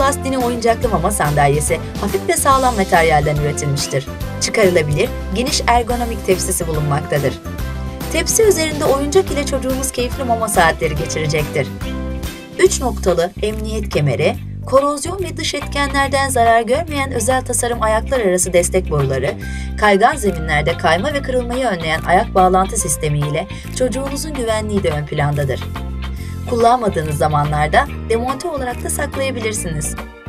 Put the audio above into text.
Plastine oyuncaklı mama sandalyesi hafif ve sağlam materyalden üretilmiştir. Çıkarılabilir, geniş ergonomik tepsisi bulunmaktadır. Tepsi üzerinde oyuncak ile çocuğunuz keyifli mama saatleri geçirecektir. 3 noktalı emniyet kemeri, korozyon ve dış etkenlerden zarar görmeyen özel tasarım ayaklar arası destek boruları, kaygan zeminlerde kayma ve kırılmayı önleyen ayak bağlantı sistemi ile çocuğunuzun güvenliği de ön plandadır. Kullanmadığınız zamanlarda demonte olarak da saklayabilirsiniz.